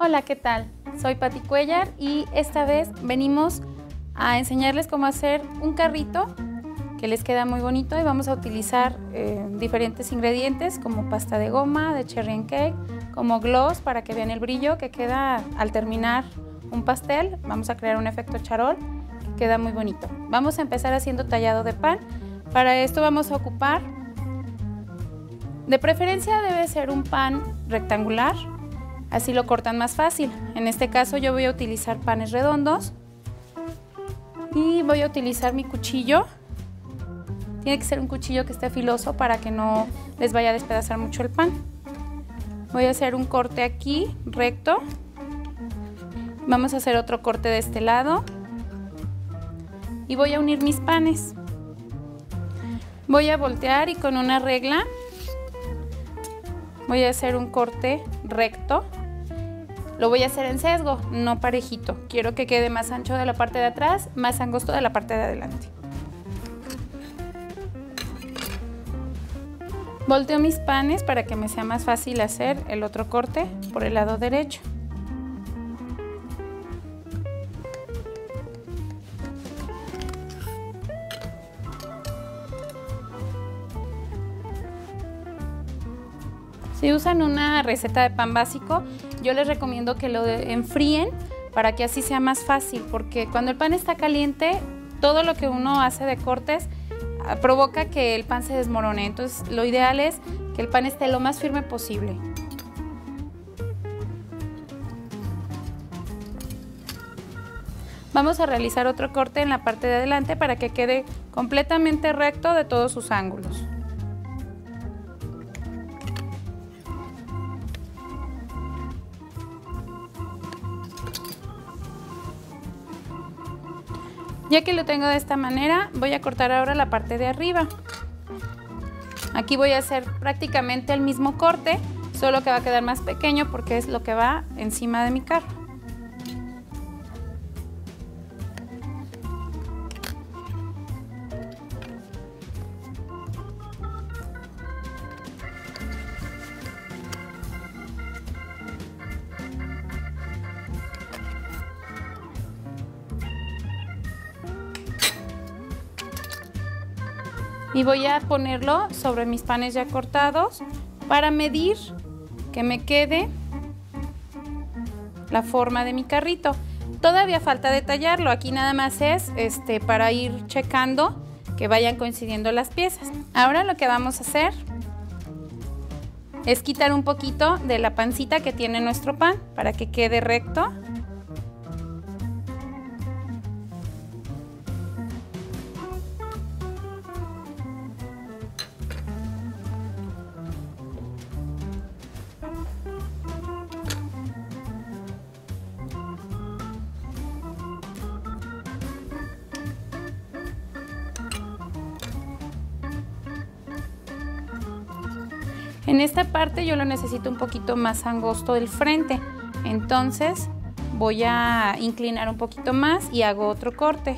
Hola, ¿qué tal? Soy Pati Cuellar y esta vez venimos a enseñarles cómo hacer un carrito que les queda muy bonito y vamos a utilizar diferentes ingredientes como pasta de goma, de cherry and cake, como gloss para que vean el brillo que queda al terminar un pastel. Vamos a crear un efecto charol que queda muy bonito. Vamos a empezar haciendo tallado de pan. Para esto vamos a ocupar, de preferencia debe ser un pan rectangular, así lo cortan más fácil. En este caso yo voy a utilizar panes redondos y voy a utilizar mi cuchillo. Tiene que ser un cuchillo que esté filoso para que no les vaya a despedazar mucho el pan. Voy a hacer un corte aquí recto. Vamos a hacer otro corte de este lado y voy a unir mis panes. Voy a voltear y con una regla voy a hacer un corte recto. Lo voy a hacer en sesgo, no parejito. Quiero que quede más ancho de la parte de atrás, más angosto de la parte de adelante. Volteo mis panes para que me sea más fácil hacer el otro corte por el lado derecho. Si usan una receta de pan básico, yo les recomiendo que lo enfríen para que así sea más fácil, porque cuando el pan está caliente, todo lo que uno hace de cortes provoca que el pan se desmorone. Entonces, lo ideal es que el pan esté lo más firme posible. Vamos a realizar otro corte en la parte de adelante para que quede completamente recto de todos sus ángulos. Ya que lo tengo de esta manera, voy a cortar ahora la parte de arriba. Aquí voy a hacer prácticamente el mismo corte, solo que va a quedar más pequeño porque es lo que va encima de mi carro. Y voy a ponerlo sobre mis panes ya cortados para medir que me quede la forma de mi carrito. Todavía falta detallarlo, aquí nada más es para ir checando que vayan coincidiendo las piezas. Ahora lo que vamos a hacer es quitar un poquito de la pancita que tiene nuestro pan para que quede recto. En esta parte yo lo necesito un poquito más angosto del frente, entonces voy a inclinar un poquito más y hago otro corte.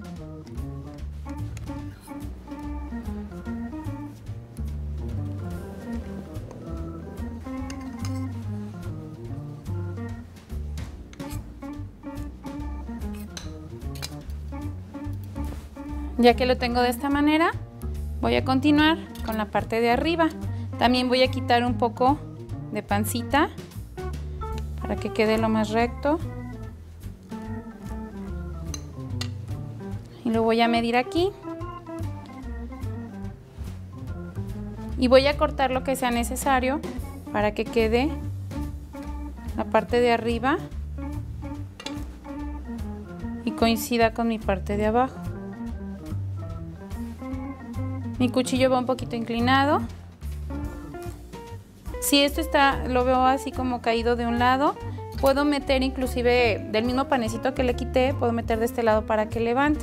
Ya que lo tengo de esta manera, voy a continuar con la parte de arriba. También voy a quitar un poco de pancita para que quede lo más recto. Y lo voy a medir aquí. Y voy a cortar lo que sea necesario para que quede la parte de arriba y coincida con mi parte de abajo. Mi cuchillo va un poquito inclinado. Si esto lo veo así como caído de un lado, puedo meter inclusive del mismo panecito que le quité, puedo meter de este lado para que levante.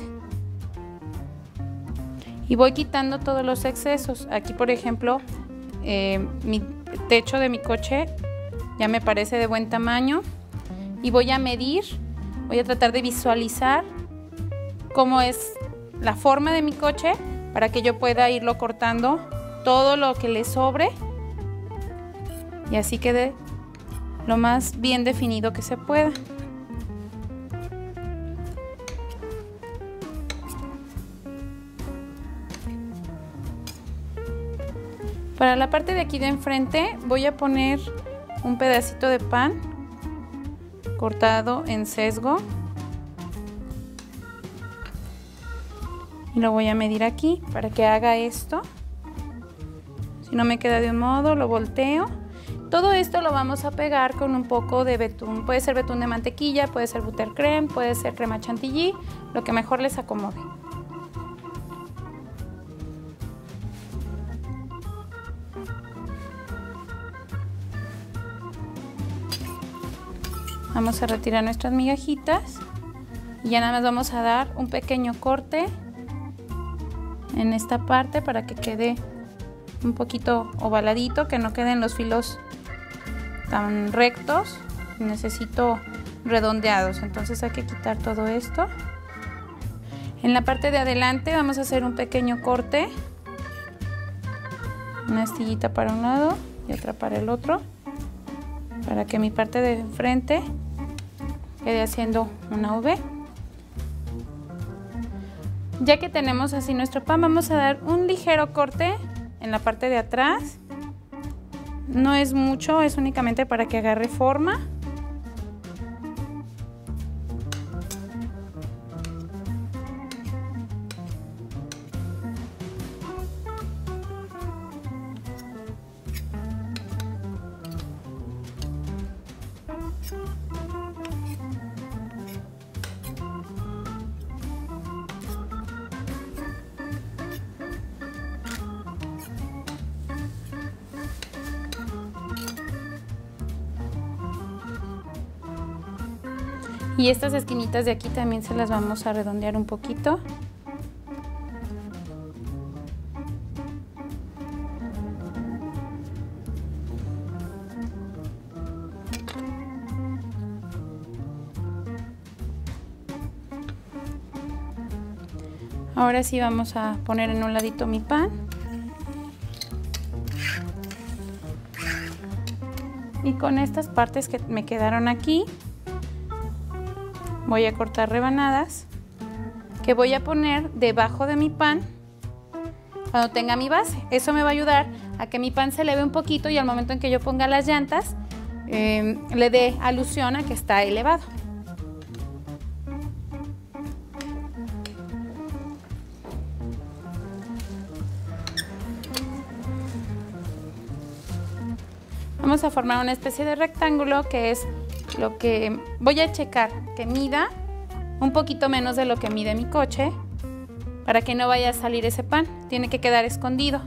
Y voy quitando todos los excesos. Aquí, por ejemplo, mi techo de mi coche ya me parece de buen tamaño. Y voy a medir, voy a tratar de visualizar cómo es la forma de mi coche para que yo pueda irlo cortando todo lo que le sobre y así quede lo más bien definido que se pueda. Para la parte de aquí de enfrente voy a poner un pedacito de pan cortado en sesgo y lo voy a medir aquí para que haga esto. Si no me queda de un modo, lo volteo. Todo esto lo vamos a pegar con un poco de betún. Puede ser betún de mantequilla, puede ser buttercream, puede ser crema chantilly, lo que mejor les acomode. Vamos a retirar nuestras migajitas y ya nada más vamos a dar un pequeño corte en esta parte para que quede un poquito ovaladito, que no queden los filos tan rectos. Necesito redondeados, entonces hay que quitar todo esto. En la parte de adelante vamos a hacer un pequeño corte, una astillita para un lado y otra para el otro, para que mi parte de enfrente quede haciendo una V. Ya que tenemos así nuestro pan, vamos a dar un ligero corte en la parte de atrás. No es mucho, es únicamente para que agarre forma. Y estas esquinitas de aquí también se las vamos a redondear un poquito. Ahora sí vamos a poner en un ladito mi pan. Y con estas partes que me quedaron aquí, voy a cortar rebanadas que voy a poner debajo de mi pan cuando tenga mi base. Eso me va a ayudar a que mi pan se eleve un poquito y al momento en que yo ponga las llantas le dé alusión a que está elevado. Vamos a formar una especie de rectángulo que es lo que voy a checar que mida un poquito menos de lo que mide mi coche para que no vaya a salir ese pan, tiene que quedar escondido.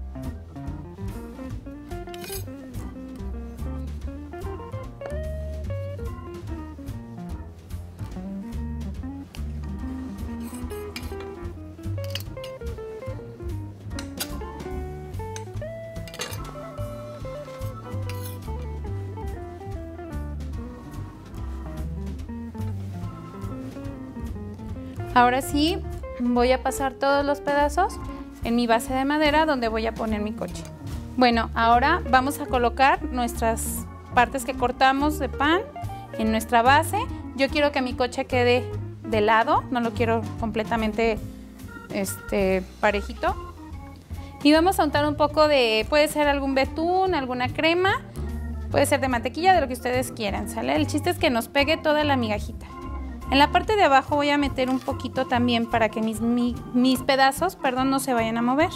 Ahora sí, voy a pasar todos los pedazos en mi base de madera donde voy a poner mi coche. Bueno, ahora vamos a colocar nuestras partes que cortamos de pan en nuestra base. Yo quiero que mi coche quede de lado, no lo quiero completamente parejito. Y vamos a untar un poco de, puede ser algún betún, alguna crema, puede ser de mantequilla, de lo que ustedes quieran, ¿sale? El chiste es que nos pegue toda la migajita. En la parte de abajo voy a meter un poquito también para que mis pedazos, no se vayan a mover.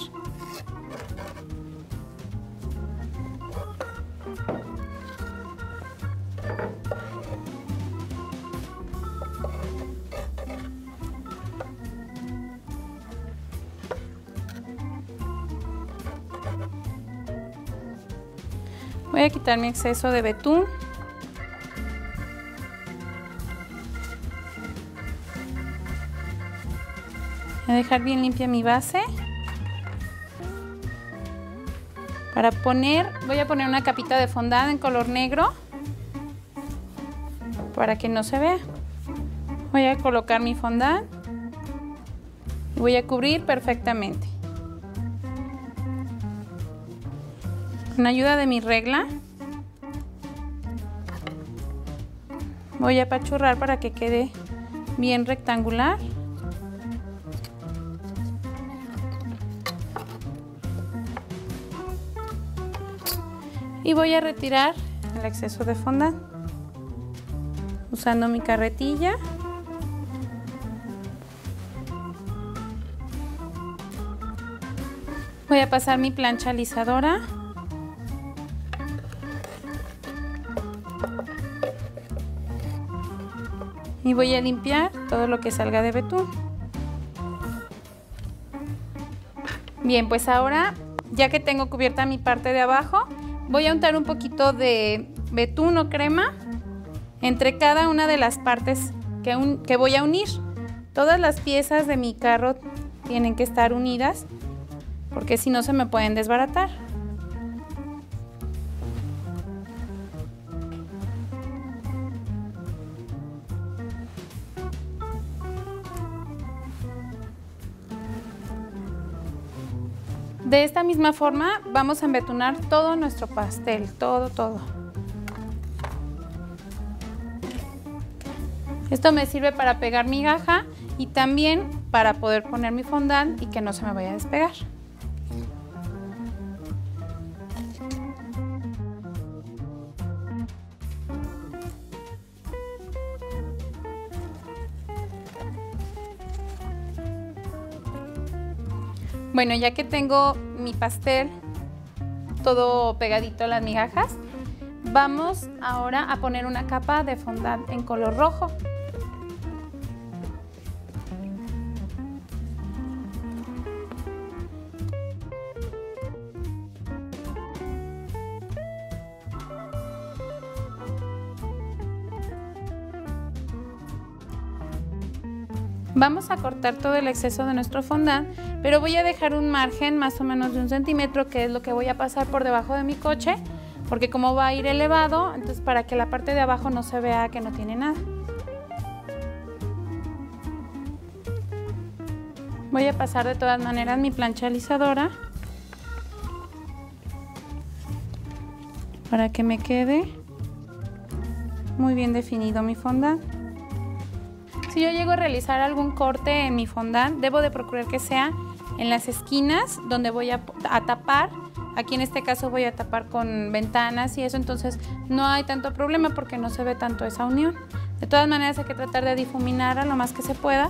Voy a quitar mi exceso de betún. Voy a dejar bien limpia mi base. Para voy a poner una capita de fondant en color negro para que no se vea. Voy a colocar mi fondant y voy a cubrir perfectamente. Con ayuda de mi regla Voy a apachurrar para que quede bien rectangular. Y voy a retirar el exceso de fondant usando mi carretilla. Voy a pasar mi plancha alisadora. Y voy a limpiar todo lo que salga de betún. Bien, pues ahora, ya que tengo cubierta mi parte de abajo, voy a untar un poquito de betún o crema entre cada una de las partes que voy a unir. Todas las piezas de mi carro tienen que estar unidas, porque si no se me pueden desbaratar. De esta misma forma vamos a embetunar todo nuestro pastel, todo. Esto me sirve para pegar mi gaja y también para poder poner mi fondant y que no se me vaya a despegar. Bueno, ya que tengo mi pastel todo pegadito a las migajas, vamos ahora a poner una capa de fondant en color rojo. Vamos a cortar todo el exceso de nuestro fondant, pero voy a dejar un margen más o menos de 1 centímetro, que es lo que voy a pasar por debajo de mi coche, porque como va a ir elevado, entonces para que la parte de abajo no se vea que no tiene nada. Voy a pasar de todas maneras mi plancha alisadora para que me quede muy bien definido mi fondant. Si yo llego a realizar algún corte en mi fondant, debo de procurar que sea en las esquinas donde voy a tapar. Aquí en este caso voy a tapar con ventanas y eso, entonces no hay tanto problema porque no se ve tanto esa unión. De todas maneras hay que tratar de difuminar a lo más que se pueda.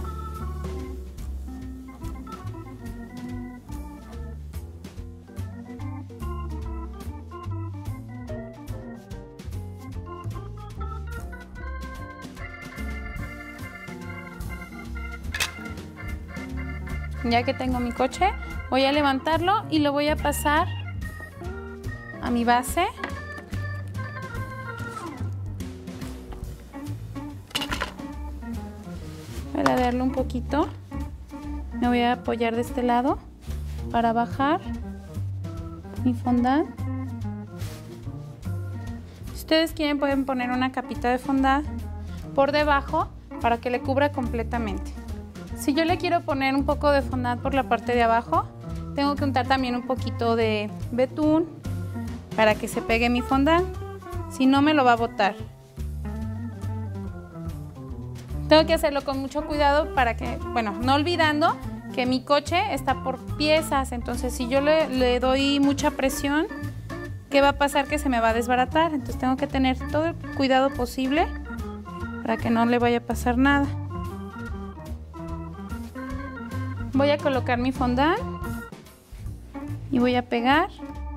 Ya que tengo mi coche, voy a levantarlo y lo voy a pasar a mi base. Voy a ladearlo un poquito. Me voy a apoyar de este lado para bajar mi fondant. Si ustedes quieren, pueden poner una capita de fondant por debajo para que le cubra completamente. Si yo le quiero poner un poco de fondant por la parte de abajo, tengo que untar también un poquito de betún para que se pegue mi fondant, si no me lo va a botar. Tengo que hacerlo con mucho cuidado para que, bueno, no olvidando que mi coche está por piezas, entonces si yo le doy mucha presión, ¿qué va a pasar? Que se me va a desbaratar, entonces tengo que tener todo el cuidado posible para que no le vaya a pasar nada. Voy a colocar mi fondant y voy a pegar.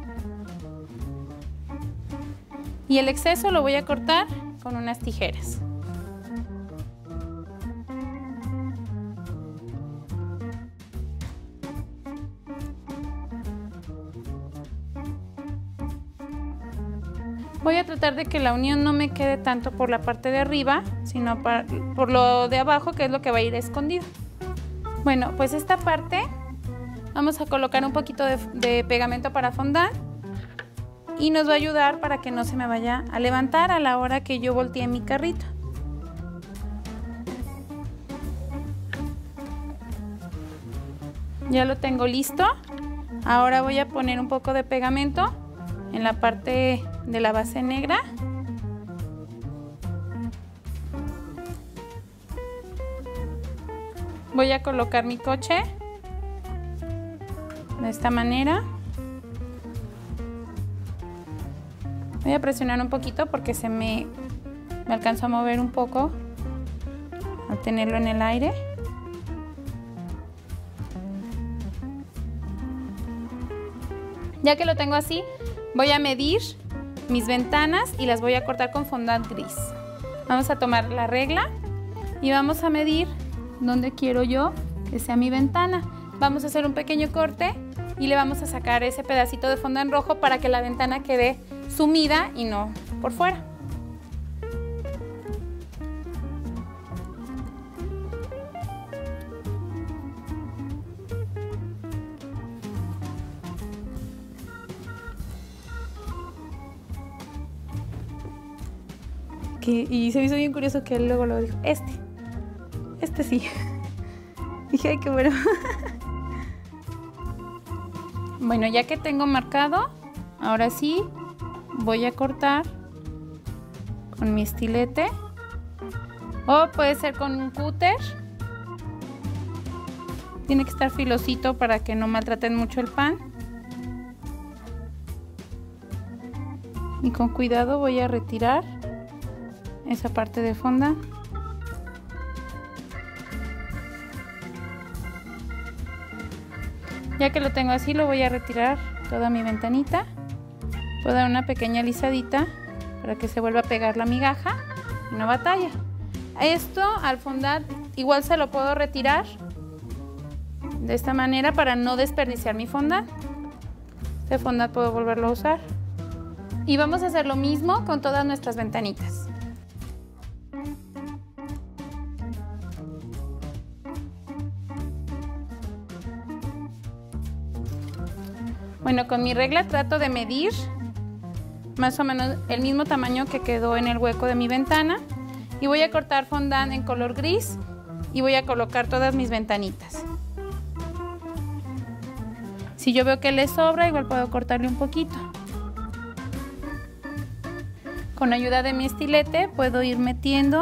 Y el exceso lo voy a cortar con unas tijeras. Voy a tratar de que la unión no me quede tanto por la parte de arriba, sino por lo de abajo, que es lo que va a ir escondido. Bueno, pues esta parte vamos a colocar un poquito de pegamento para fondant y nos va a ayudar para que no se me vaya a levantar a la hora que yo voltee mi carrito. Ya lo tengo listo. Ahora voy a poner un poco de pegamento en la parte de la base negra. Voy a colocar mi coche de esta manera. Voy a presionar un poquito porque me alcanzó a mover un poco al tenerlo en el aire. Ya que lo tengo así, voy a medir mis ventanas y las voy a cortar con fondant gris. Vamos a tomar la regla y vamos a medir dónde quiero yo que sea mi ventana. Vamos a hacer un pequeño corte y le vamos a sacar ese pedacito de fondant rojo para que la ventana quede sumida y no por fuera. Y se me hizo bien curioso que él luego lo dijo, este sí. Dije, ay, qué bueno. Bueno, ya que tengo marcado, ahora sí voy a cortar con mi estilete o puede ser con un cúter. Tiene que estar filosito para que no maltraten mucho el pan. Y con cuidado voy a retirar esa parte de fondant. Ya que lo tengo así, lo voy a retirar toda mi ventanita. Puedo dar una pequeña alisadita para que se vuelva a pegar la migaja y no batalla. Esto al fondant igual se lo puedo retirar de esta manera para no desperdiciar mi fondant. Este fondant puedo volverlo a usar. Y vamos a hacer lo mismo con todas nuestras ventanitas. Bueno, con mi regla trato de medir más o menos el mismo tamaño que quedó en el hueco de mi ventana y voy a cortar fondant en color gris y voy a colocar todas mis ventanitas. Si yo veo que le sobra, igual puedo cortarle un poquito. Con ayuda de mi estilete puedo ir metiendo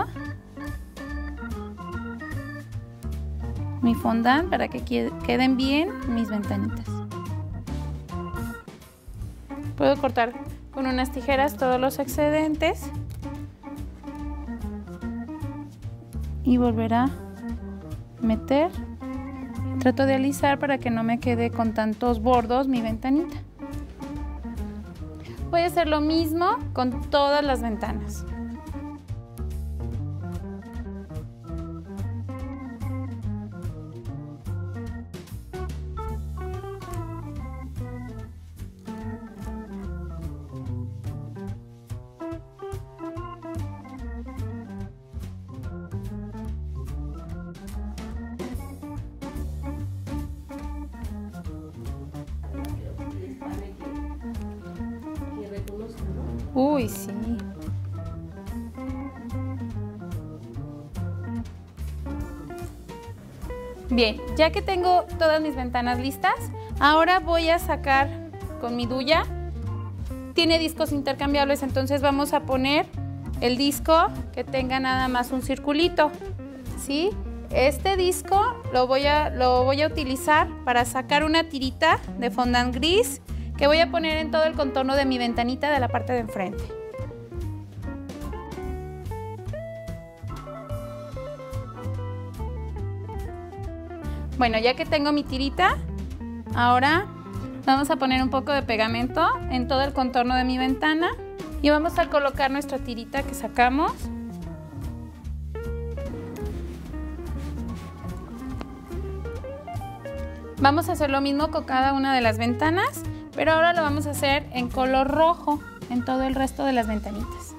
mi fondant para que queden bien mis ventanitas. Puedo cortar con unas tijeras todos los excedentes y volver a meter. Trato de alisar para que no me quede con tantos bordos mi ventanita. Voy a hacer lo mismo con todas las ventanas. Uy, sí. Bien, ya que tengo todas mis ventanas listas, ahora voy a sacar con mi duya. Tiene discos intercambiables, entonces vamos a poner el disco que tenga nada más un circulito, ¿sí? Este disco lo voy a utilizar para sacar una tirita de fondant gris que voy a poner en todo el contorno de mi ventanita de la parte de enfrente. Bueno, ya que tengo mi tirita, ahora vamos a poner un poco de pegamento en todo el contorno de mi ventana y vamos a colocar nuestra tirita que sacamos. Vamos a hacer lo mismo con cada una de las ventanas, pero ahora lo vamos a hacer en color rojo en todo el resto de las ventanitas.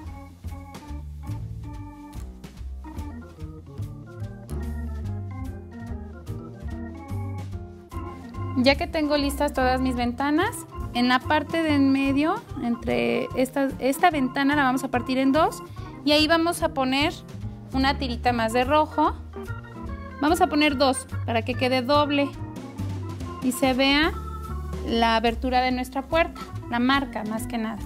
Ya que tengo listas todas mis ventanas, en la parte de en medio, entre esta ventana la vamos a partir en dos y ahí vamos a poner una tirita más de rojo. Vamos a poner dos para que quede doble y se vea la abertura de nuestra puerta, la marca más que nada.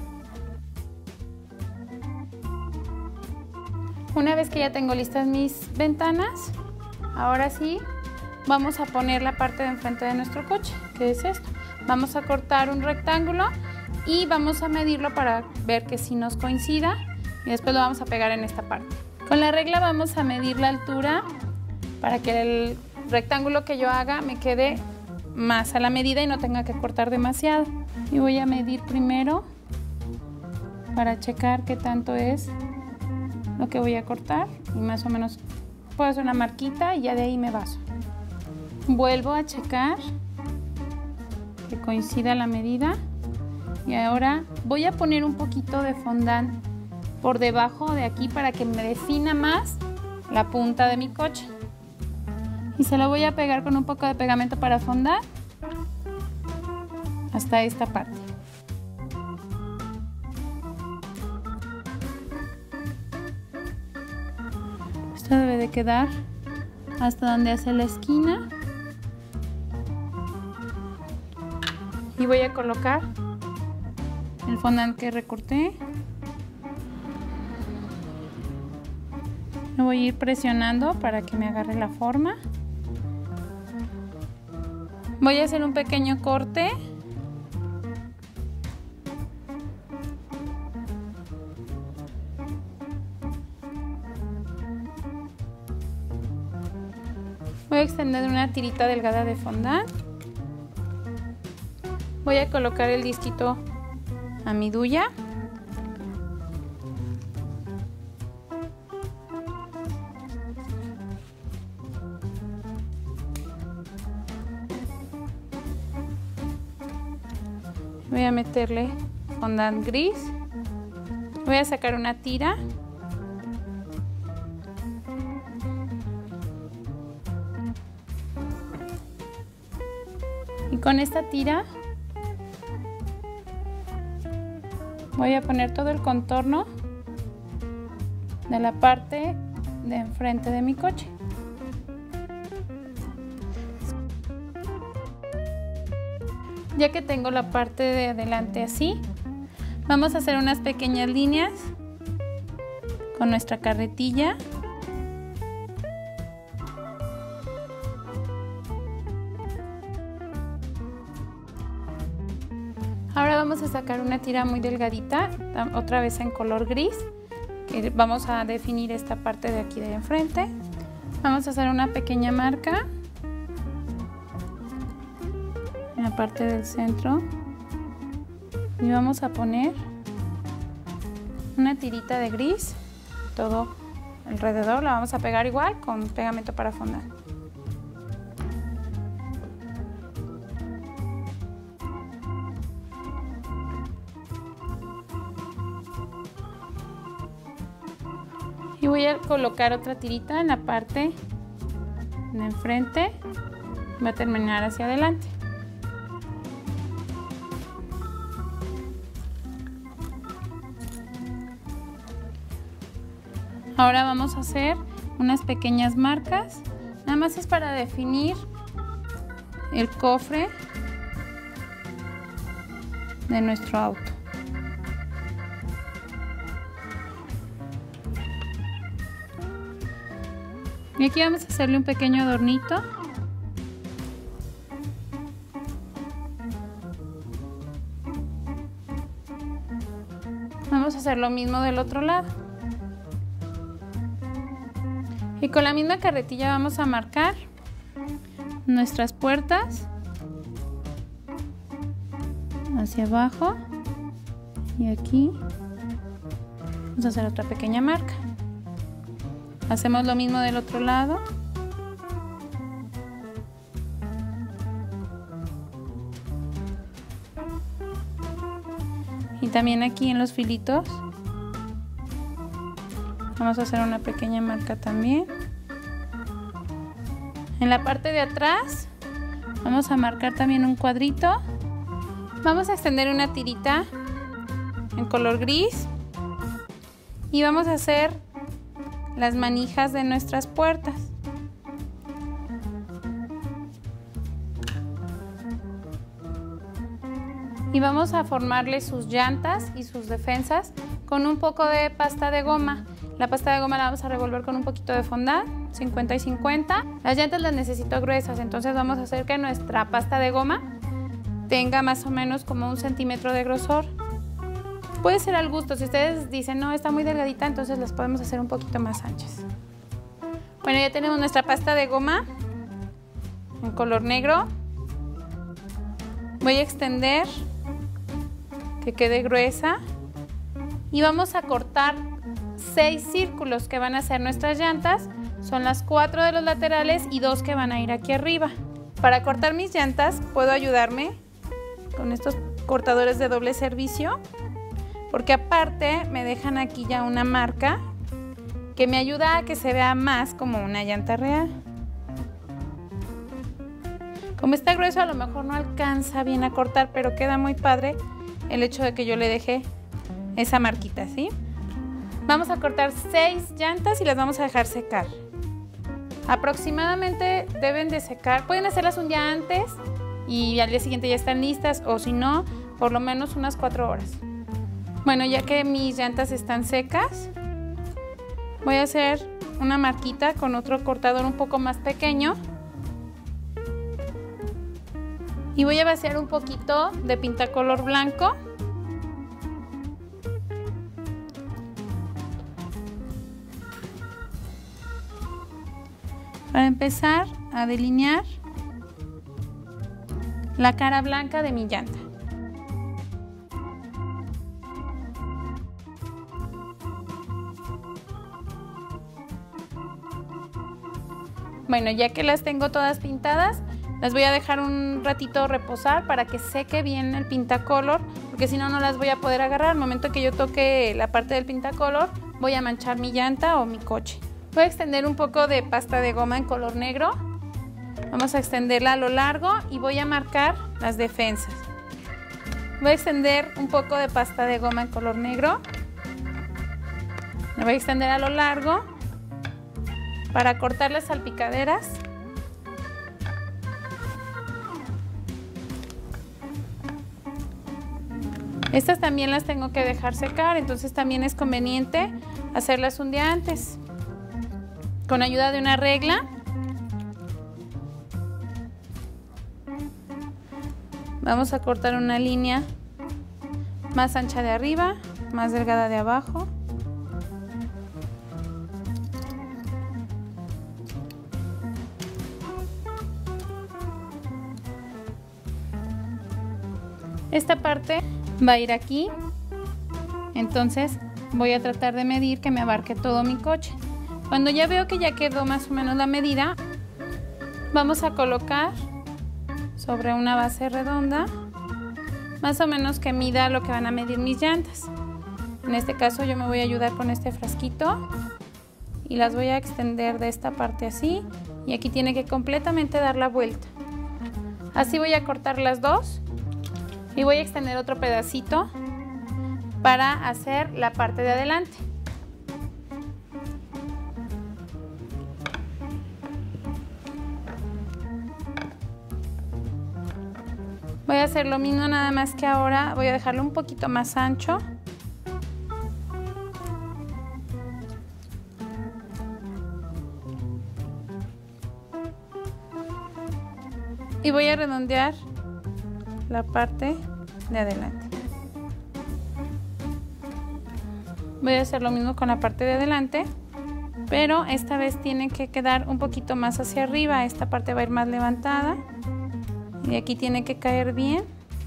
Una vez que ya tengo listas mis ventanas, ahora sí vamos a poner la parte de enfrente de nuestro coche, que es esto. Vamos a cortar un rectángulo y vamos a medirlo para ver que sí nos coincida y después lo vamos a pegar en esta parte. Con la regla vamos a medir la altura para que el rectángulo que yo haga me quede más a la medida y no tenga que cortar demasiado. Y voy a medir primero para checar qué tanto es lo que voy a cortar y más o menos puedo hacer una marquita y ya de ahí me baso. Vuelvo a checar que coincida la medida y ahora voy a poner un poquito de fondant por debajo de aquí para que me defina más la punta de mi coche. Y se lo voy a pegar con un poco de pegamento para fondant hasta esta parte. Esto debe de quedar hasta donde hace la esquina. Y voy a colocar el fondant que recorté. Lo voy a ir presionando para que me agarre la forma. Voy a hacer un pequeño corte. Voy a extender una tirita delgada de fondant. Voy a colocar el disquito a mi duya. Voy a meterle fondant gris. Voy a sacar una tira. Y con esta tira voy a poner todo el contorno de la parte de enfrente de mi coche. Ya que tengo la parte de adelante así, vamos a hacer unas pequeñas líneas con nuestra carretilla. Ahora vamos a sacar una tira muy delgadita, otra vez en color gris, que vamos a definir esta parte de aquí de enfrente. Vamos a hacer una pequeña marca en la parte del centro y vamos a poner una tirita de gris todo alrededor. La vamos a pegar igual con pegamento para fondant. Y voy a colocar otra tirita en la parte de enfrente. Voy a terminar hacia adelante. Ahora vamos a hacer unas pequeñas marcas. Nada más es para definir el cofre de nuestro auto. Y aquí vamos a hacerle un pequeño adornito. Vamos a hacer lo mismo del otro lado. Y con la misma carretilla vamos a marcar nuestras puertas hacia abajo y aquí vamos a hacer otra pequeña marca. Hacemos lo mismo del otro lado. Y también aquí en los filitos vamos a hacer una pequeña marca también. En la parte de atrás vamos a marcar también un cuadrito. Vamos a extender una tirita en color gris y vamos a hacer las manijas de nuestras puertas. Y vamos a formarle sus llantas y sus defensas con un poco de pasta de goma. La pasta de goma la vamos a revolver con un poquito de fondant 50 y 50. Las llantas las necesito gruesas, entonces vamos a hacer que nuestra pasta de goma tenga más o menos como 1 centímetro de grosor. Puede ser al gusto, si ustedes dicen no, está muy delgadita, entonces las podemos hacer un poquito más anchas. Bueno, ya tenemos nuestra pasta de goma en color negro. Voy a extender que quede gruesa y vamos a cortar 6 círculos que van a ser nuestras llantas. Son las 4 de los laterales y 2 que van a ir aquí arriba. Para cortar mis llantas puedo ayudarme con estos cortadores de doble servicio, porque aparte me dejan aquí ya una marca que me ayuda a que se vea más como una llanta real. Como está grueso, a lo mejor no alcanza bien a cortar, pero queda muy padre el hecho de que yo le dejé esa marquita, ¿sí? Vamos a cortar 6 llantas y las vamos a dejar secar. Aproximadamente deben de secar, pueden hacerlas un día antes y al día siguiente ya están listas, o si no, por lo menos unas 4 horas. Bueno, ya que mis llantas están secas, voy a hacer una marquita con otro cortador un poco más pequeño y voy a vaciar un poquito de pintacolor blanco. Para empezar a delinear la cara blanca de mi llanta. Bueno, ya que las tengo todas pintadas, las voy a dejar un ratito reposar para que seque bien el pintacolor, porque si no, no las voy a poder agarrar. Al momento que yo toque la parte del pintacolor, voy a manchar mi llanta o mi coche. Voy a extender un poco de pasta de goma en color negro. Vamos a extenderla a lo largo y voy a marcar las defensas. Voy a extender un poco de pasta de goma en color negro. La voy a extender a lo largo para cortar las salpicaderas. Estas también las tengo que dejar secar, entonces también es conveniente hacerlas un día antes. Con ayuda de una regla vamos a cortar una línea más ancha de arriba, más delgada de abajo. Esta parte va a ir aquí, entonces voy a tratar de medir que me abarque todo mi coche. Cuando ya veo que ya quedó más o menos la medida, vamos a colocar sobre una base redonda, más o menos que mida lo que van a medir mis llantas. En este caso yo me voy a ayudar con este frasquito y las voy a extender de esta parte así, y aquí tiene que completamente dar la vuelta. Así voy a cortar las dos y voy a extender otro pedacito para hacer la parte de adelante. Voy a hacer lo mismo, nada más que ahora voy a dejarlo un poquito más ancho. Y voy a redondear la parte de adelante. Voy a hacer lo mismo con la parte de adelante, pero esta vez tiene que quedar un poquito más hacia arriba. Esta parte va a ir más levantada. Y aquí tiene que caer bien.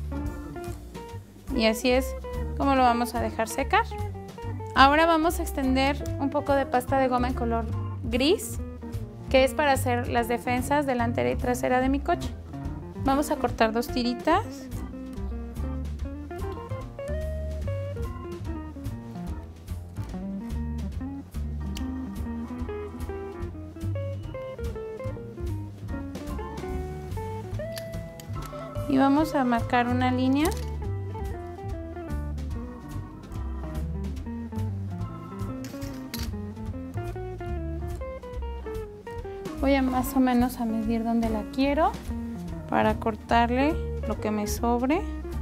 Y así es como lo vamos a dejar secar. Ahora vamos a extender un poco de pasta de goma en color gris, que es para hacer las defensas delantera y trasera de mi coche. Vamos a cortar 2 tiritas. Y vamos a marcar una línea . Voy a más o menos a medir donde la quiero para cortarle lo que me sobre.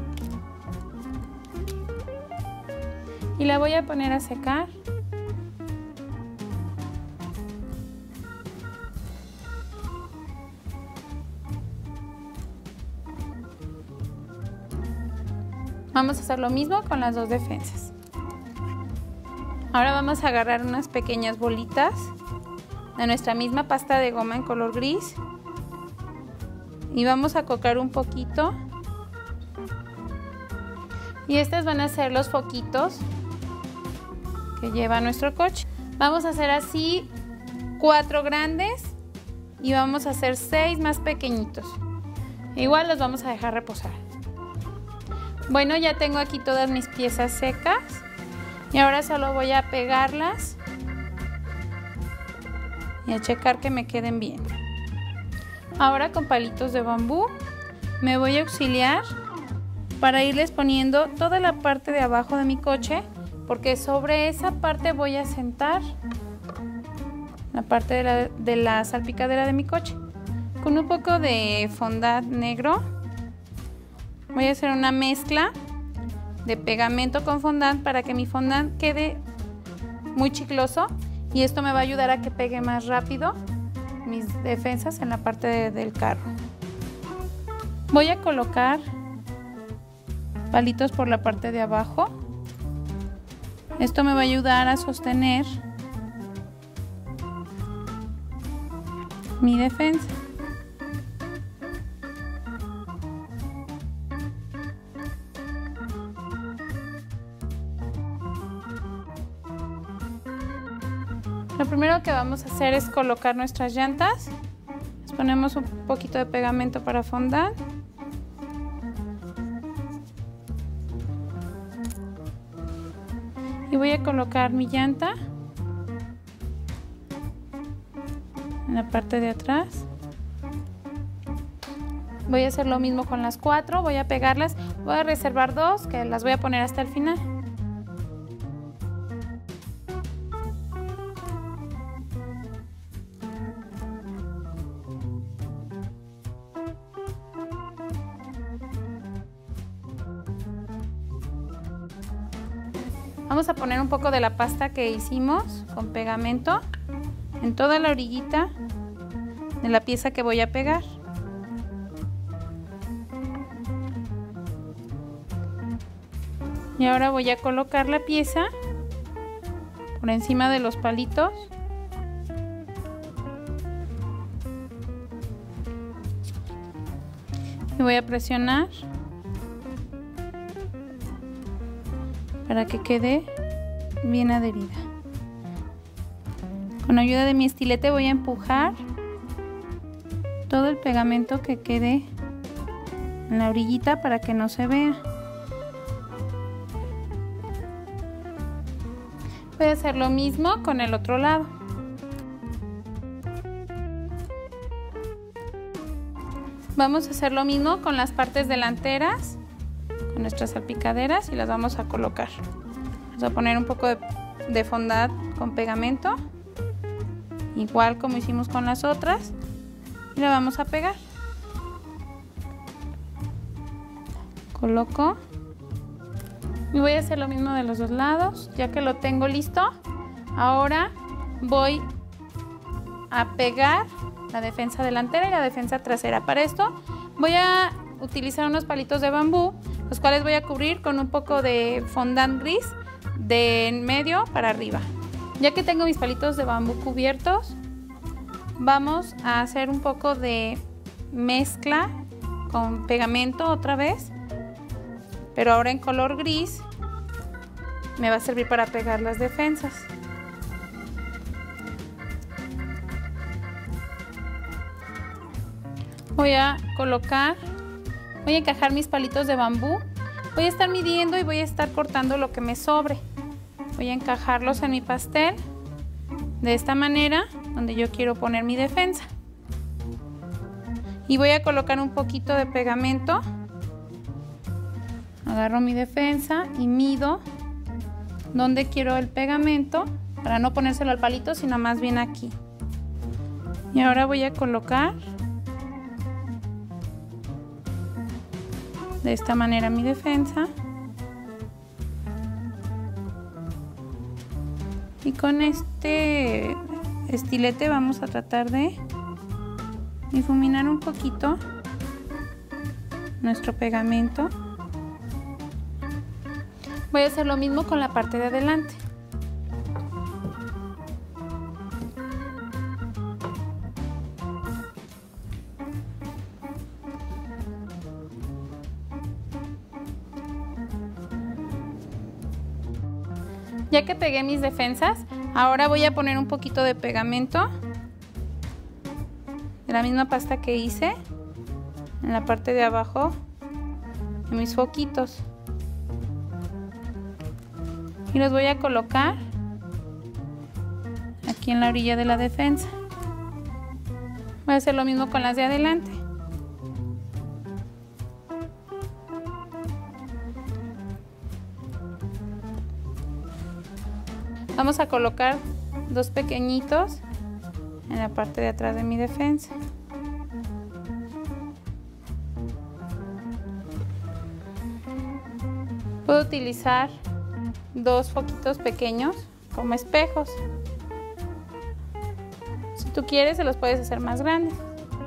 Y la voy a poner a secar. Vamos a hacer lo mismo con las dos defensas. Ahora vamos a agarrar unas pequeñas bolitas de nuestra misma pasta de goma en color gris y vamos a cocar un poquito. Y estas van a ser los foquitos que lleva nuestro coche. Vamos a hacer así 4 grandes y vamos a hacer 6 más pequeñitos. Igual los vamos a dejar reposar. Bueno, ya tengo aquí todas mis piezas secas y ahora solo voy a pegarlas y a checar que me queden bien. Ahora con palitos de bambú me voy a auxiliar para irles poniendo toda la parte de abajo de mi coche, porque sobre esa parte voy a sentar la parte de la salpicadera de mi coche. Con un poco de fondant negro voy a hacer una mezcla de pegamento con fondant para que mi fondant quede muy chicloso y esto me va a ayudar a que pegue más rápido mis defensas en la parte del carro. Voy a colocar palitos por la parte de abajo. Esto me va a ayudar a sostener mi defensa. Lo primero que vamos a hacer es colocar nuestras llantas. Les ponemos un poquito de pegamento para fondant. Y voy a colocar mi llanta en la parte de atrás. Voy a hacer lo mismo con las 4, voy a pegarlas. Voy a reservar 2 que las voy a poner hasta el final. Vamos a poner un poco de la pasta que hicimos con pegamento en toda la orillita de la pieza que voy a pegar. Y ahora voy a colocar la pieza por encima de los palitos. Y voy a presionar para que quede bien adherida. Con ayuda de mi estilete voy a empujar todo el pegamento que quede en la orillita para que no se vea. Voy a hacer lo mismo con el otro lado. Vamos a hacer lo mismo con las partes delanteras, con nuestras salpicaderas, y las vamos a colocar. Vamos a poner un poco de fondant con pegamento, igual como hicimos con las otras, y la vamos a pegar. Coloco y voy a hacer lo mismo de los dos lados. Ya que lo tengo listo, ahora voy a pegar la defensa delantera y la defensa trasera. Para esto voy a utilizar unos palitos de bambú, los cuales voy a cubrir con un poco de fondant gris de en medio para arriba. Ya que tengo mis palitos de bambú cubiertos, vamos a hacer un poco de mezcla con pegamento otra vez, pero ahora en color gris. Me va a servir para pegar las defensas. Voy a encajar mis palitos de bambú. Voy a estar midiendo y voy a estar cortando lo que me sobre. Voy a encajarlos en mi pastel de esta manera, donde yo quiero poner mi defensa. Y voy a colocar un poquito de pegamento. Agarro mi defensa y mido donde quiero el pegamento para no ponérselo al palito, sino más bien aquí. Y ahora voy a colocar de esta manera mi defensa. Y con este estilete vamos a tratar de difuminar un poquito nuestro pegamento Voy a hacer lo mismo con la parte de adelante. Ya que pegué mis defensas, ahora voy a poner un poquito de pegamento de la misma pasta que hice en la parte de abajo de mis foquitos y los voy a colocar aquí en la orilla de la defensa. Voy a hacer lo mismo con las de adelante. Vamos a colocar dos pequeñitos en la parte de atrás de mi defensa. Puedo utilizar dos foquitos pequeños como espejos. Si tú quieres, se los puedes hacer más grandes.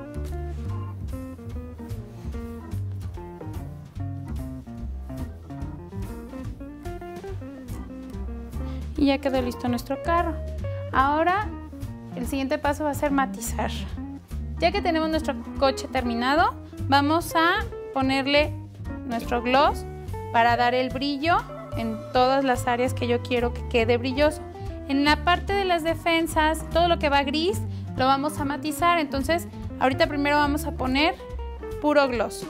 Y ya quedó listo nuestro carro. Ahora el siguiente paso va a ser matizar. Ya que tenemos nuestro coche terminado, vamos a ponerle nuestro gloss para dar el brillo en todas las áreas que yo quiero que quede brilloso. En la parte de las defensas, todo lo que va gris lo vamos a matizar. Entonces, ahorita primero vamos a poner puro gloss.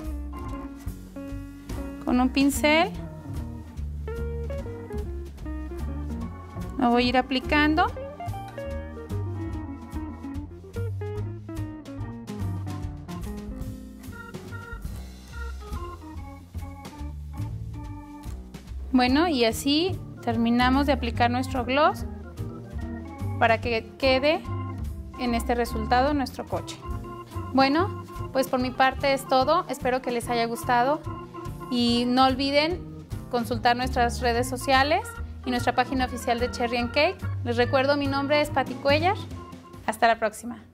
Con un pincel lo voy a ir aplicando. Bueno, y así terminamos de aplicar nuestro gloss para que quede en este resultado nuestro coche. Bueno, pues por mi parte es todo. Espero que les haya gustado y no olviden consultar nuestras redes sociales y nuestra página oficial de Cherry & Cake. Les recuerdo, mi nombre es Pati Cuellar. Hasta la próxima.